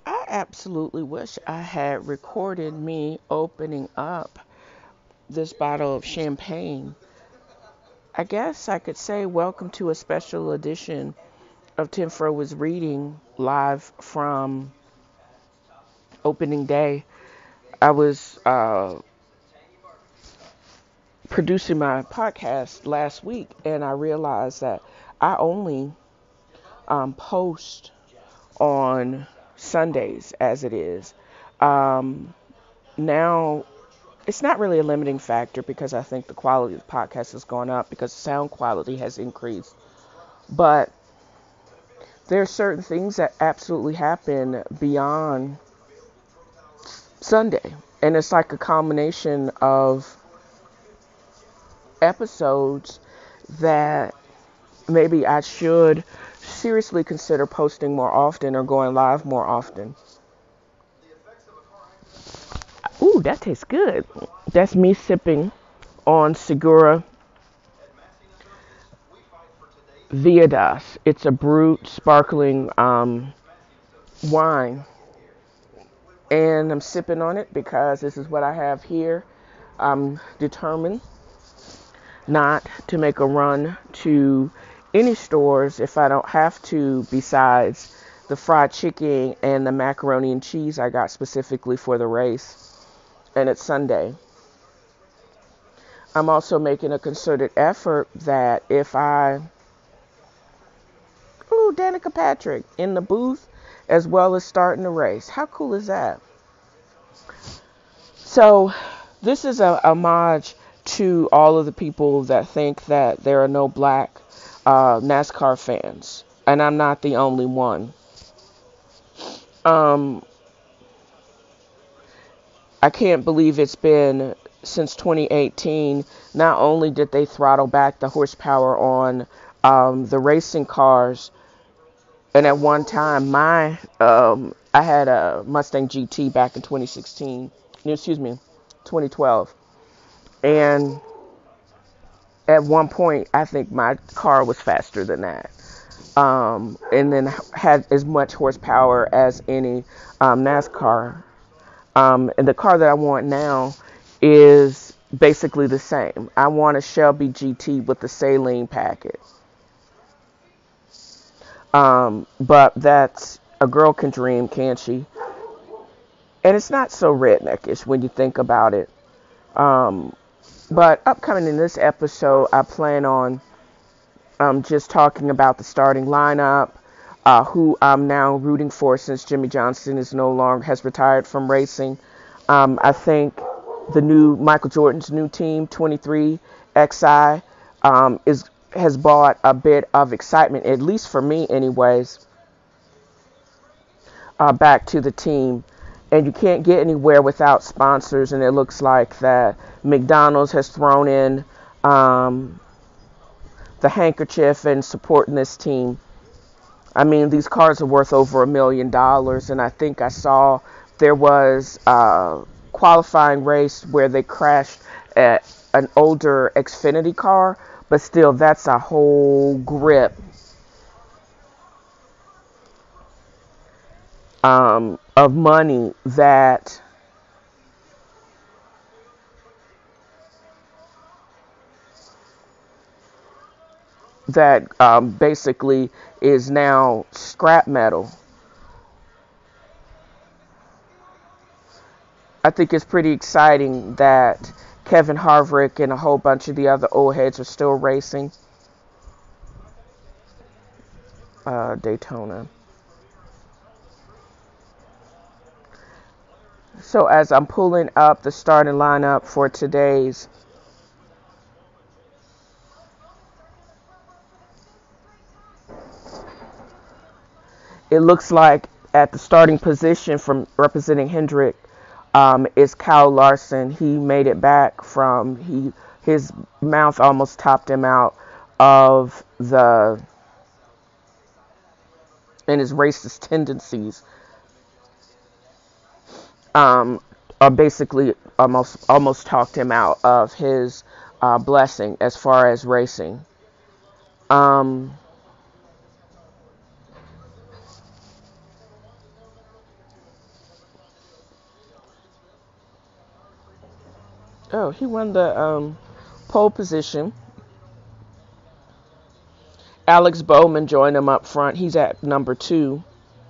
I absolutely wish I had recorded me opening up this bottle of champagne. I guess I could say welcome to a special edition of TNFro was reading live from opening day. I was producing my podcast last week and I realized that I only post on Sundays as it is. Um, Now it's not really a limiting factor because I think the quality of the podcast has gone up because sound quality has increased. But there are certain things that absolutely happen beyond Sunday. And it's like a combination of episodes that maybe I should seriously consider posting more often or going live more often. Ooh, that tastes good. That's me sipping on Segura Viadas. It's a brut sparkling wine. And I'm sipping on it because this is what I have here. I'm determined not to make a run to any stores if I don't have to, besides the fried chicken and the macaroni and cheese I got specifically for the race. And it's Sunday. I'm also making a concerted effort that if ooh, Danica Patrick in the booth as well as starting the race. How cool is that? So this is a homage to all of the people that think that there are no black NASCAR fans, and I'm not the only one. Um, I can't believe it's been since 2018. Not only did they throttle back the horsepower on the racing cars, and at one time, I had a Mustang GT back in 2016. Excuse me, 2012, and at one point, I think my car was faster than that. And then had as much horsepower as any NASCAR. And the car that I want now is basically the same. I want a Shelby GT with the saline packet. But that's a girl can dream, can't she? And it's not so redneckish when you think about it. Um, but upcoming in this episode, I plan on just talking about the starting lineup, who I'm now rooting for since Jimmy Johnson is no longer has retired from racing. I think the new Michael Jordan's new team, 23XI, is has brought a bit of excitement, at least for me, anyways, back to the team. And you can't get anywhere without sponsors, and it looks like that McDonald's has thrown in the handkerchief and supporting this team. I mean, these cars are worth over $1 million, and I think I saw there was a qualifying race where they crashed at an older Xfinity car, but still, that's a whole grip of money that basically is now scrap metal. I think it's pretty exciting that Kevin Harvick and a whole bunch of the other old heads are still racing Daytona. So as I'm pulling up the starting lineup for today's, it looks like at the starting position from representing Hendrick is Kyle Larson. He made it back from his mouth almost topped him out of the and his racist tendencies are basically almost talked him out of his blessing as far as racing. Um, Oh, he won the pole position. Alex Bowman joined him up front. He's at number 2.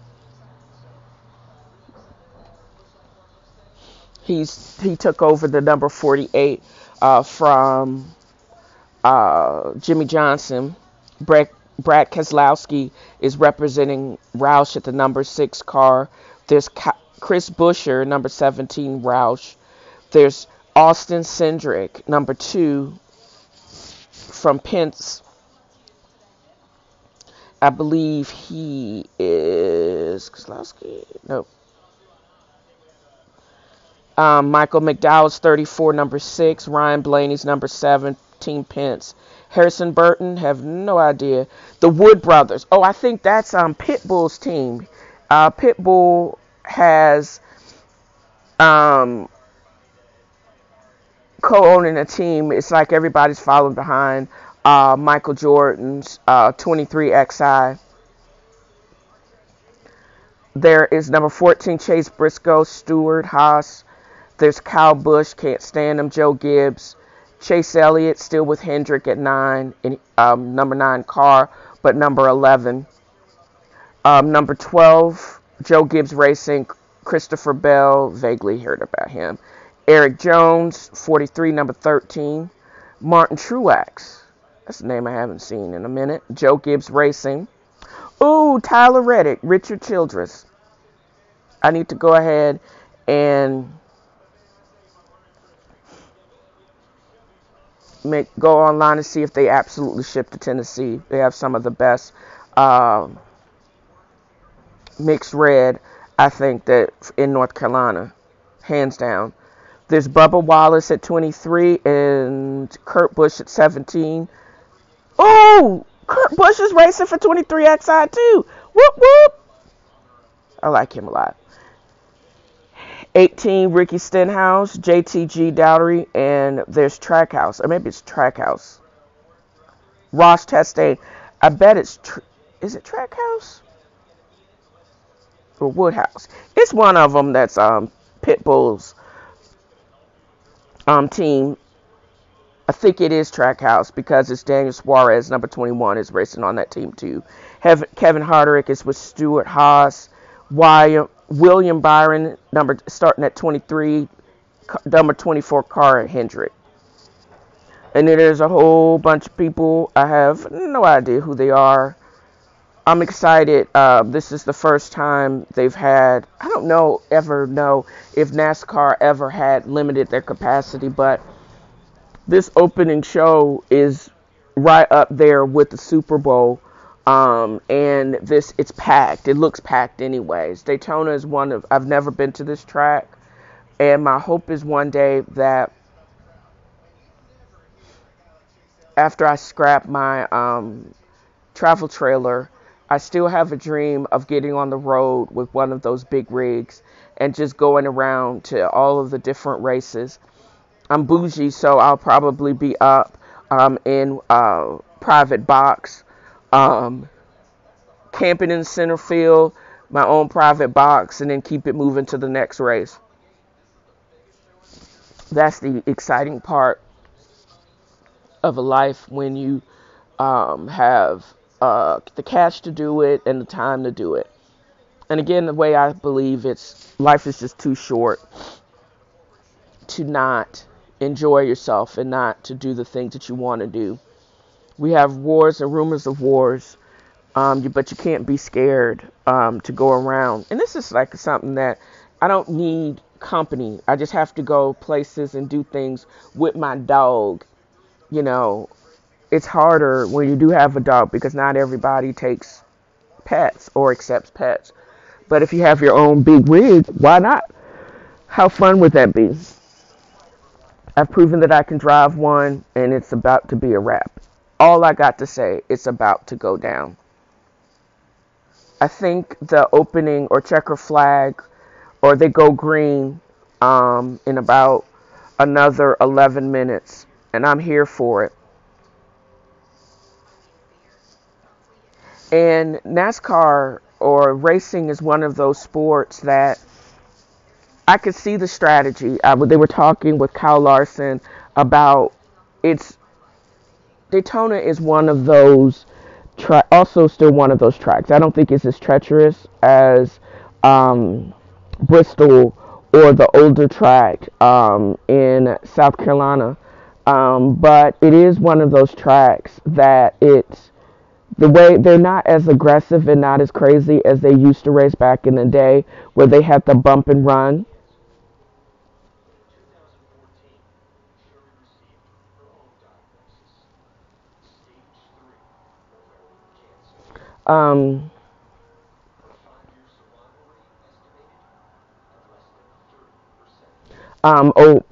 He took over the number 48 from Jimmy Johnson. Brad Keselowski is representing Roush at the number 6 car. There's Chris Buescher, number 17, Roush. There's Austin Cindric, number 2, from Pence. I believe he is Keselowski. No. Michael McDowell's 34, number 6. Ryan Blaney's number 7, Team Pence. Harrison Burton, have no idea. The Wood Brothers. Oh, I think that's Pitbull's team. Pitbull has co-owning a team. It's like everybody's following behind Michael Jordan's 23XI. There is number 14, Chase Briscoe, Stewart, Haas. There's Kyle Busch, can't stand him, Joe Gibbs. Chase Elliott still with Hendrick at 9, in number 9 car, but number 11. Number 12, Joe Gibbs Racing, Christopher Bell, vaguely heard about him. Eric Jones, 43, number 13. Martin Truex, that's a name I haven't seen in a minute. Joe Gibbs Racing. Ooh, Tyler Reddick, Richard Childress. I need to go ahead and go online and see if they absolutely ship to Tennessee. They have some of the best mixed red, I think, that in North Carolina, hands down. There's Bubba Wallace at 23 and Kurt Busch at 17. Oh, Kurt Busch is racing for 23XI too. Whoop whoop. I like him a lot. 18, Ricky Stenhouse, JTG Dowdery, and there's Trackhouse, or maybe it's Trackhouse. Ross Chastain. I bet it's is it Trackhouse or Woodhouse? It's one of them that's Pitbull's team. I think it is Trackhouse because it's Daniel Suarez, number 21, is racing on that team too. Kevin Hartrick is with Stewart Haas. William Byron, starting at 23, number 24, car Hendrick. And then there's a whole bunch of people. I have no idea who they are. I'm excited. This is the first time they've had, I don't know if NASCAR ever had limited their capacity, but this opening show is right up there with the Super Bowl. And it's packed. It looks packed anyways. Daytona is I've never been to this track, and my hope is one day that after I scrap my travel trailer, I still have a dream of getting on the road with one of those big rigs and just going around to all of the different races. I'm bougie, so I'll probably be up in private box. Camping in center field, my own private box, and then keep it moving to the next race. That's the exciting part of a life when you have the cash to do it and the time to do it. And again, the way I believe life is just too short to not enjoy yourself and not to do the things that you want to do. We have wars and rumors of wars. But you can't be scared to go around. And this is like something that I don't need company. I just have to go places and do things with my dog. You know, it's harder when you do have a dog because not everybody takes pets or accepts pets. But if you have your own big rig, why not? How fun would that be? I've proven that I can drive one, and it's about to be a wrap. All I got to say, it's about to go down. I think the opening or checker flag, or they go green in about another 11 minutes, and I'm here for it. And NASCAR or racing is one of those sports that I could see the strategy. They were talking with Kyle Larson about it's Daytona is one of those also still one of those tracks. I don't think it's as treacherous as Bristol or the older track in South Carolina. But it is one of those tracks that it's the way they're not as aggressive and not as crazy as they used to race back in the day where they had the bump and run. Um, oh,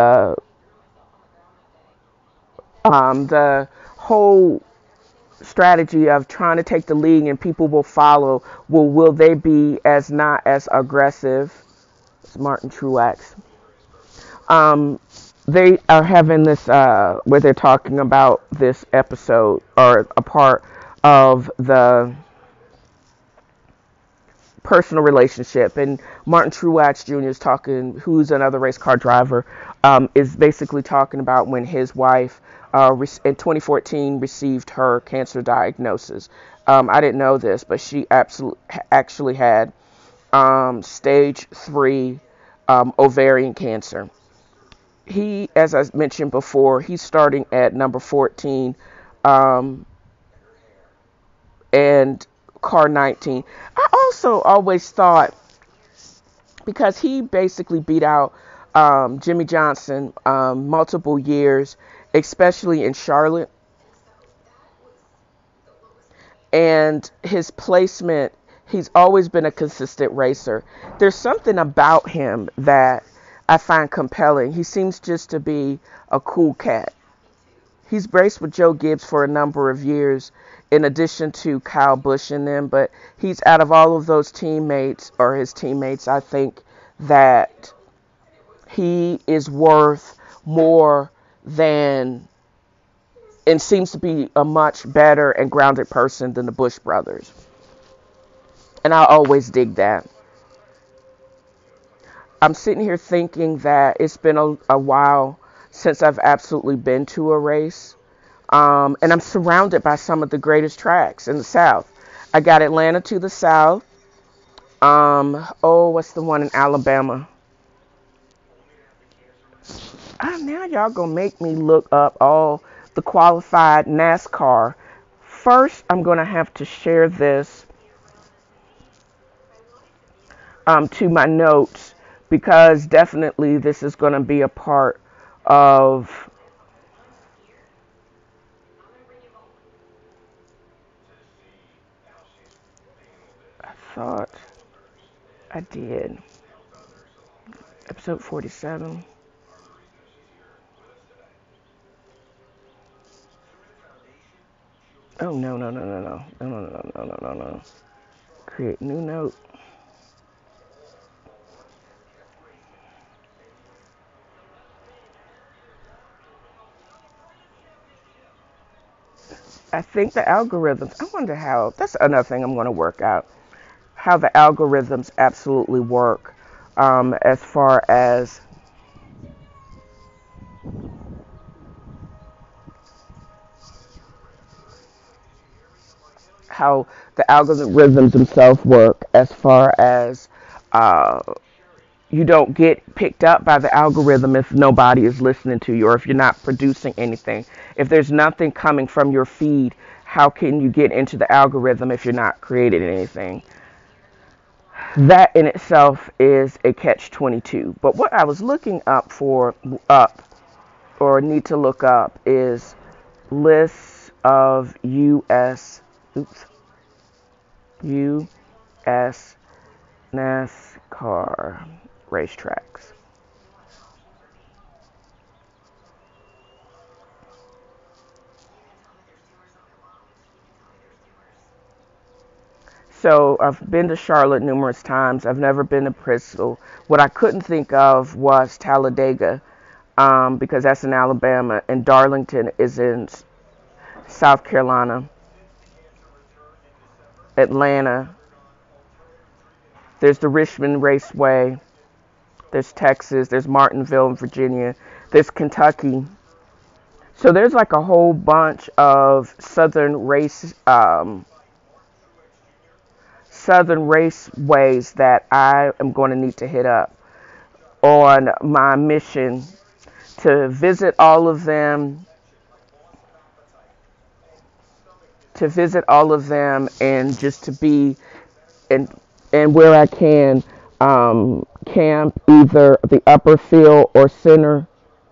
the whole strategy of trying to take the lead and people will follow. Will they be as not as aggressive? It's Martin Truex. Um, they are having this where they're talking about this episode or a part of the personal relationship, and Martin Truex Jr. is talking, who's another race car driver, is basically talking about when his wife in 2014 received her cancer diagnosis. I didn't know this, but she actually had stage 3 ovarian cancer. He, as I mentioned before, he's starting at number 14 um, and car 19. I also always thought, because he basically beat out Jimmy Johnson multiple years, especially in Charlotte, and his placement, he's always been a consistent racer. There's something about him that I find compelling. He seems just to be a cool cat. He's raced with Joe Gibbs for a number of years, in addition to Kyle Busch and them, but he's out of all of those teammates, or his teammates, I think that he is worth more than, and seems to be a much better and grounded person than the Busch brothers. And I always dig that. I'm sitting here thinking that it's been a while since I've absolutely been to a race. And I'm surrounded by some of the greatest tracks in the South. I got Atlanta to the south. What's the one in Alabama? Now y'all gonna make me look up all the qualified NASCAR. First, I'm gonna have to share this to my notes, because definitely this is gonna be a part of. I thought I did. Episode 47. Oh, no, no, no, no, no. No, no, no, no, no, no, no. Create new note. I think the algorithms, I wonder how, that's another thing I'm going to work out, how the algorithms absolutely work as far as how the algorithms themselves work, as far as uh, you don't get picked up by the algorithm if nobody is listening to you, or if you're not producing anything. If there's nothing coming from your feed, how can you get into the algorithm if you're not creating anything? That in itself is a catch-22. But what I was looking up, or need to look up, is lists of U.S. NASCAR racetracks. So I've been to Charlotte numerous times. I've never been to Bristol. What I couldn't think of was Talladega, because that's in Alabama, and Darlington is in South Carolina. Atlanta. There's the Richmond Raceway. There's Texas. There's Martinsville in Virginia. There's Kentucky. So there's like a whole bunch of southern raceways that I am going to need to hit up on my mission to visit all of them, and just to be in and where I can camp either the upper field or center.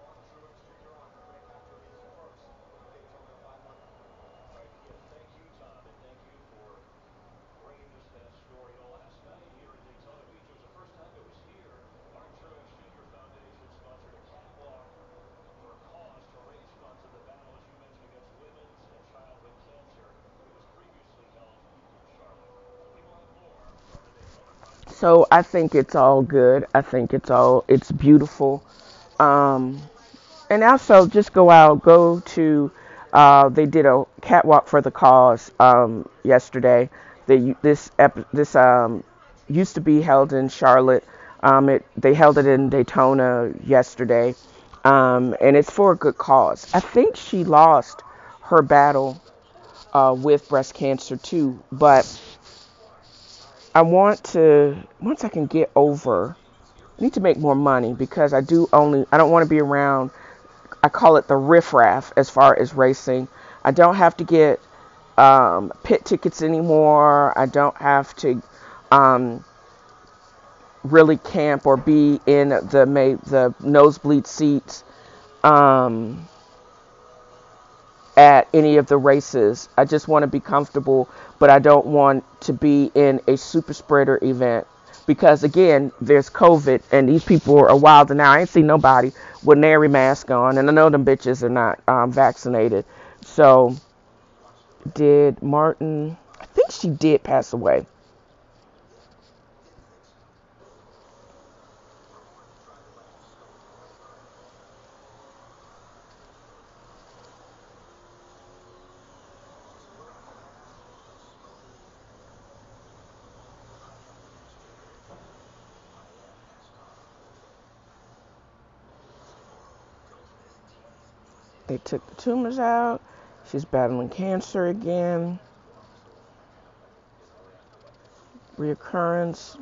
So I think it's all good. I think it's beautiful. Um, and also just go to, they did a catwalk for the cause yesterday. This used to be held in Charlotte. They held it in Daytona yesterday, and it's for a good cause. I think she lost her battle with breast cancer too, but I want to, once I can get over, I need to make more money because I don't want to be around, I call it the riffraff as far as racing. I don't have to get pit tickets anymore. I don't have to um, really camp or be in the nosebleed seats um, at any of the races. I just want to be comfortable, but I don't want to be in a super spreader event because again, there's COVID and these people are wild. And now I ain't seen nobody with nary mask on, and I know them bitches are not vaccinated. So, did Martin? I think she did pass away. They took the tumors out. She's battling cancer again. Reoccurrence.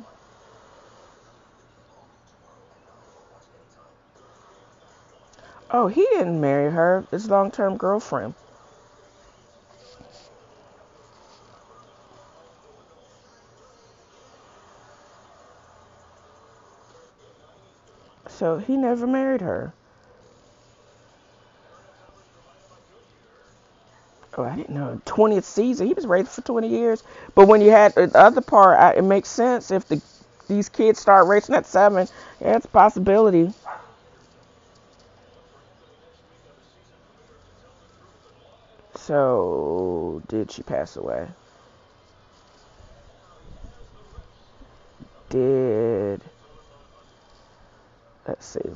Oh, he didn't marry her. His long-term girlfriend. So he never married her. Oh, I didn't know. 20th season. He was raised for 20 years. But when you had the other part, it makes sense if these kids start racing at 7. Yeah, it's a possibility. So, did she pass away? Did, let's see.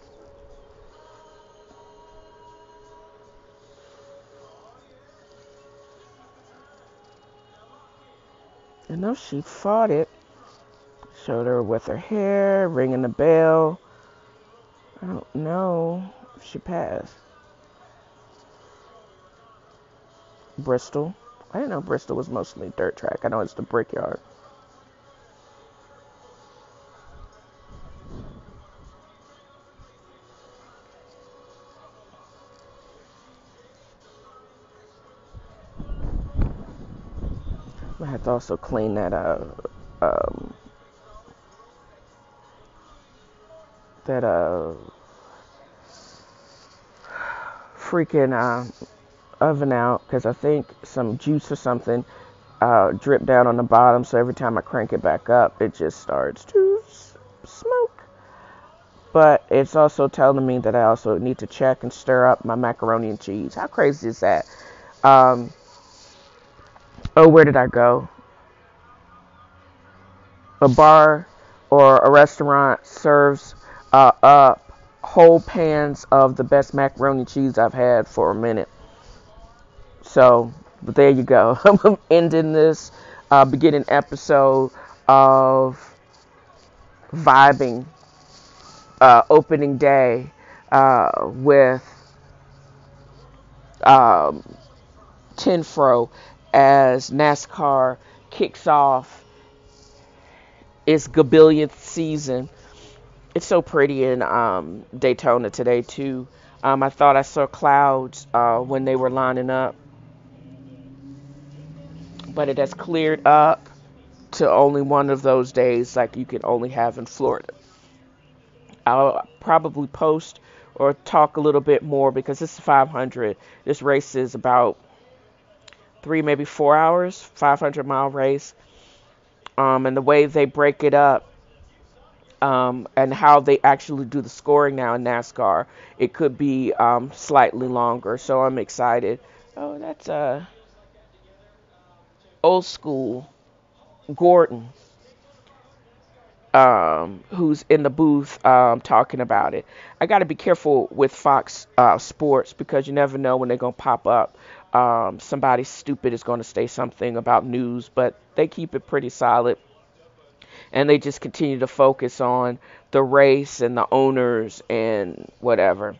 I know she fought it. Showed her with her hair, ringing the bell. I don't know if she passed. Bristol. I didn't know Bristol was mostly dirt track. I know it's the Brickyard. I have to also clean um, that freaking oven out because I think some juice or something dripped down on the bottom. So every time I crank it back up, it just starts to smoke. But it's also telling me that I also need to check and stir up my macaroni and cheese. How crazy is that? Um, oh, where did I go? A bar or a restaurant serves up whole pans of the best macaroni and cheese I've had for a minute. So, but there you go. I'm ending this beginning episode of vibing opening day with um, TNFro as NASCAR kicks off its gabillionth season. It's so pretty in Daytona today too. I thought I saw clouds when they were lining up, but it has cleared up to only one of those days like you can only have in Florida. I'll probably post or talk a little bit more because this is 500. This race is about 3, maybe 4 hours, 500-mile race. And the way they break it up and how they actually do the scoring now in NASCAR, it could be slightly longer. So I'm excited. Oh, that's old school Gordon, who's in the booth talking about it. I got to be careful with Fox Sports because you never know when they're going to pop up. Somebody stupid is going to say something about news, but they keep it pretty solid. And they just continue to focus on the race and the owners and whatever.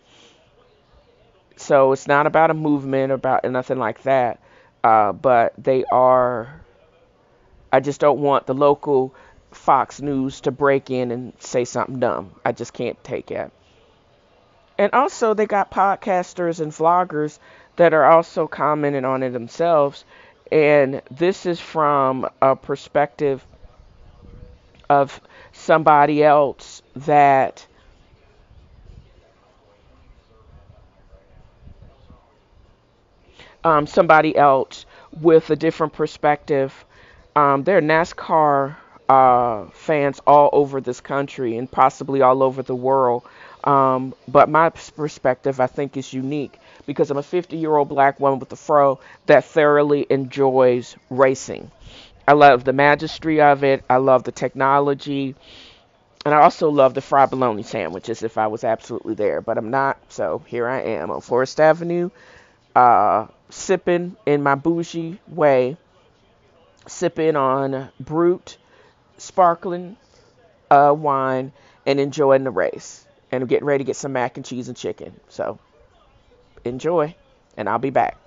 So it's not about a movement, about nothing like that. But they are, I just don't want the local Fox News to break in and say something dumb. I just can't take it. And also they got podcasters and vloggers that are also commenting on it themselves. And this is from a perspective of somebody else that somebody else with a different perspective. There are NASCAR fans all over this country and possibly all over the world. But my perspective, I think, is unique because I'm a 50-year-old black woman with a fro that thoroughly enjoys racing. I love the majesty of it. I love the technology. And I also love the fried bologna sandwiches if I was absolutely there. But I'm not, so here I am on Forest Avenue, sipping in my bougie way, sipping on brut, sparkling wine, and enjoying the race. And I'm getting ready to get some mac and cheese and chicken. So enjoy, and I'll be back.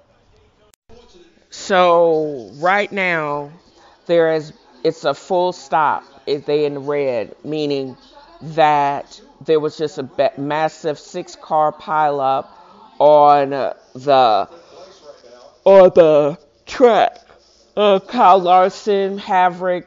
So right now, there is it's a full stop. They in red, meaning that there was just a massive 6-car pileup on the track. Kyle Larson, Havrick,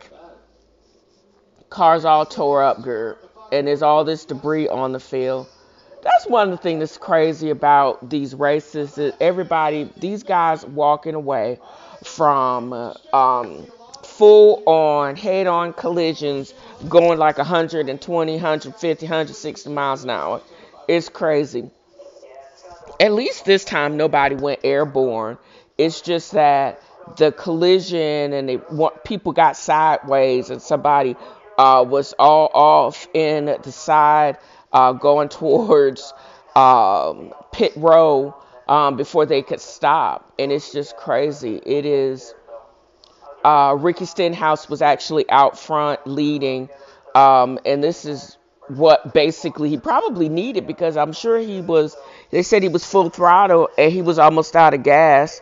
cars all tore up, girl, and there's all this debris on the field. That's one of the things that's crazy about these races. That everybody, these guys walking away from full on head on collisions going like 120, 150, 160 miles an hour. It's crazy. At least this time nobody went airborne. It's just that the collision and people got sideways and somebody was all off in the side going towards pit row before they could stop. And it's just crazy. It is. Ricky Stenhouse was actually out front leading. And this is what basically he probably needed because I'm sure they said he was full throttle and he was almost out of gas.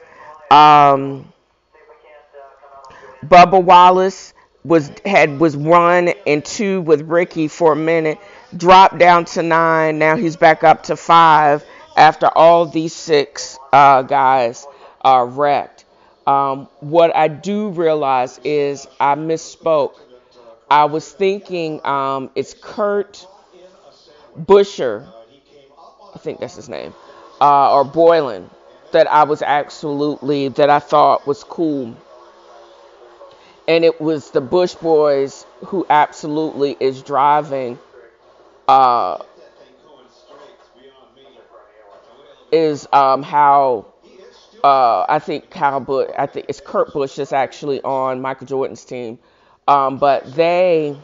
Bubba Wallace was 1 and 2 with Ricky for a minute, dropped down to 9. Now he's back up to 5 after all these 6 guys are wrecked. What I do realize is I misspoke. I was thinking it's Kurt Busher, I think that's his name, or Boylan, that I thought was cool. And it was the Bush Boys who absolutely is driving, how, I think it's Kurt Busch that's actually on Michael Jordan's team. But they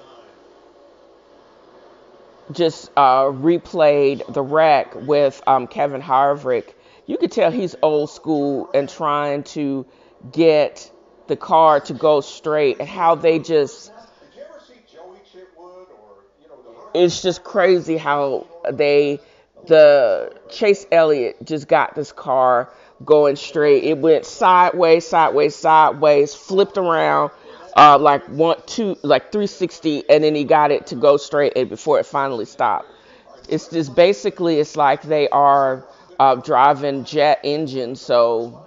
just replayed the wreck with Kevin Harvick. You could tell he's old school and trying to get the car to go straight, and how they just it's just crazy how the Chase Elliott just got this car going straight. It went sideways, sideways, sideways, flipped around, like 360, and then he got it to go straight and before it finally stopped. It's just basically, it's like they are driving jet engines. So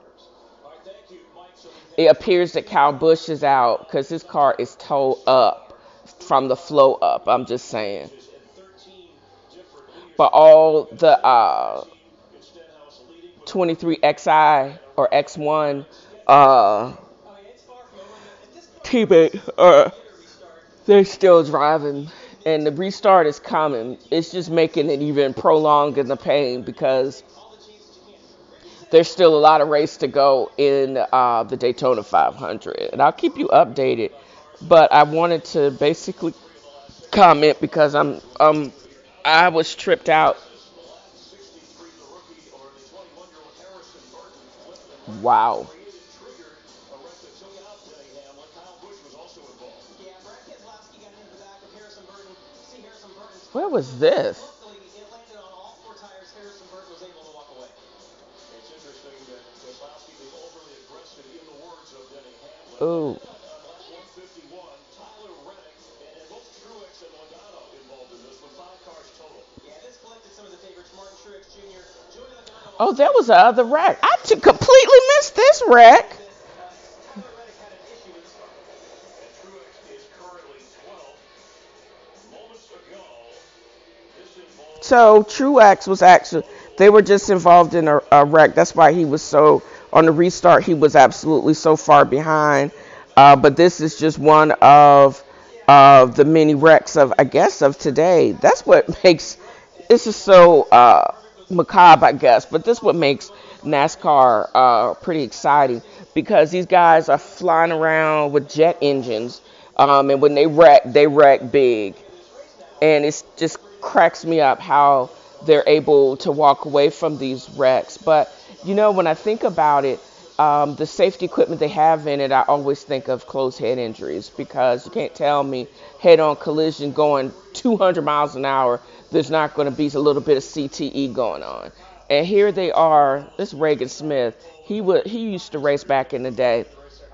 it appears that Kyle Busch is out because his car is towed up from the flow up. I'm just saying. But all the 23XI or X1 teammate, they're still driving. And the restart is coming. It's just making it even prolonged in the pain because there's still a lot of race to go in the Daytona 500. And I'll keep you updated. But I wanted to basically comment because I was tripped out. Wow. Where was this? Ooh. Oh, there was the other wreck. I completely missed this wreck. So Truex was actually, they were just involved in a wreck. That's why he was so, on the restart, he was absolutely so far behind. But this is just one of the many wrecks of, I guess, of today. That's what makes, this is so macabre, I guess, but this is what makes NASCAR pretty exciting because these guys are flying around with jet engines. And when they wreck big. And it just cracks me up how they're able to walk away from these wrecks. But, you know, when I think about it, the safety equipment they have in it, I always think of closed head injuries because you can't tell me head-on collision going 200 miles an hour, there's not going to be a little bit of CTE going on. And here they are, this Reagan Smith, he used to race back in the day.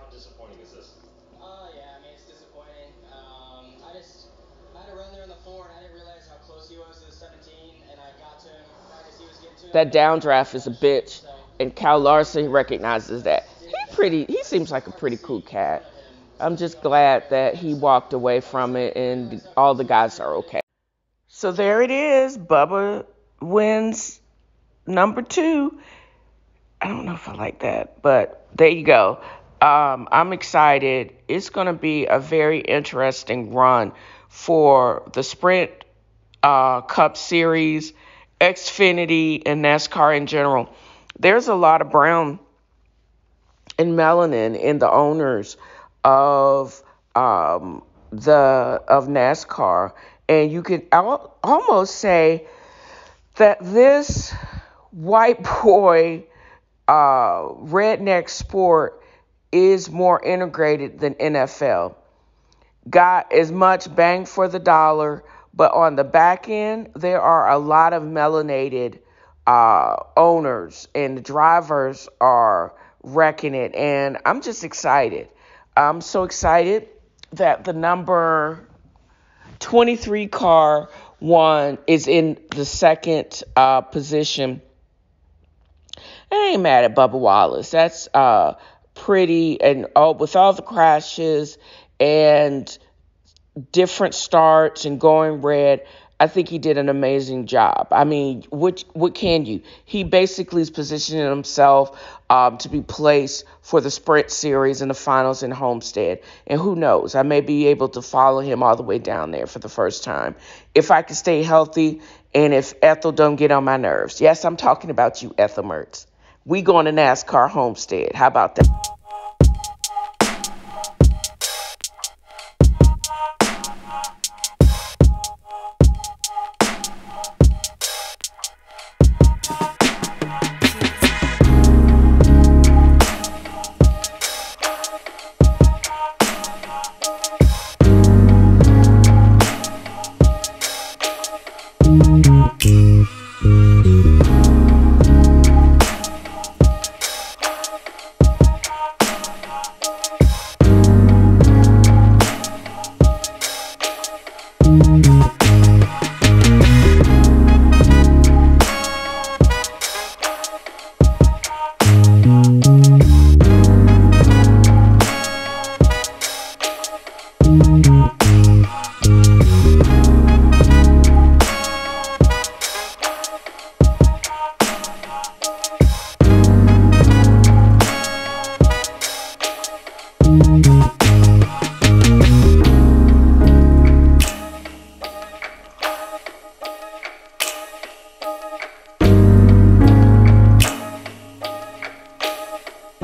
That downdraft is a bitch, and Kyle Larson recognizes that. He seems like a pretty cool cat. I'm just glad that he walked away from it, and all the guys are okay. So there it is. Bubba wins number 2. I don't know if I like that, but there you go. I'm excited. It's going to be a very interesting run for the Sprint Cup Series, Xfinity, and NASCAR in general. There's a lot of brown and melanin in the owners of NASCAR, and you can almost say that this white boy redneck sport is more integrated than NFL. Got as much bang for the dollar. But on the back end, there are a lot of melanated owners, and the drivers are wrecking it. And I'm just excited. I'm so excited that the number 23 car one is in the second position. I ain't mad at Bubba Wallace. That's pretty, and with all the crashes and different starts and going red, I think he did an amazing job. I mean, what can you? He basically is positioning himself to be placed for the Sprint Series and the finals in Homestead. And who knows, I may be able to follow him all the way down there for the first time. If I can stay healthy and if Ethel don't get on my nerves. Yes, I'm talking about you, Ethel Mertz. We going to NASCAR Homestead. How about that?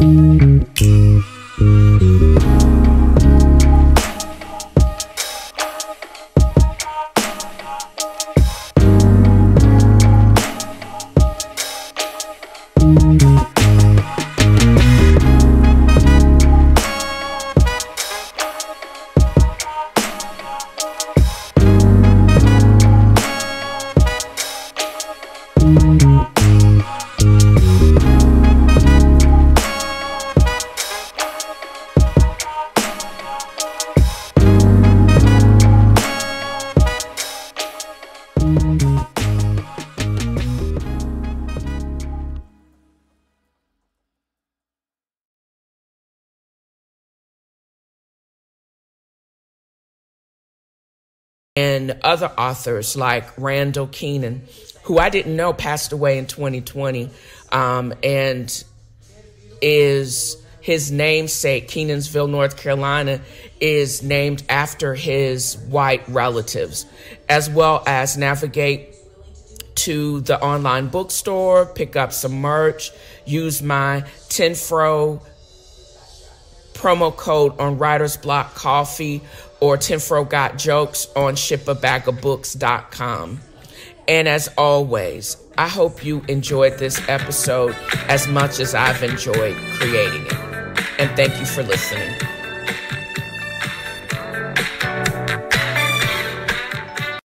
And other authors like Randall Keenan, who I didn't know passed away in 2020, and is his namesake, Kenansville, North Carolina, is named after his white relatives, as well as navigate to the online bookstore, pick up some merch, use my TNFro promo code on Writer's Block Coffee or TNFro Got Jokes on shipabagofbooks.com. And as always, I hope you enjoyed this episode as much as I've enjoyed creating it. And thank you for listening.